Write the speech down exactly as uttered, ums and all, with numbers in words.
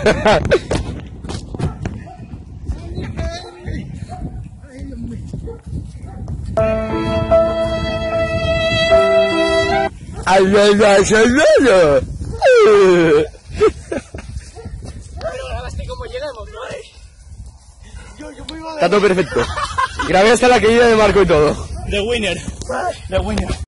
¡Ay, ay, ay, ay, ay! Pero grabaste como llegamos, ¿no? Yo, yo fui Está todo perfecto. Grabé hasta la caída de Marco y todo. The winner. The winner.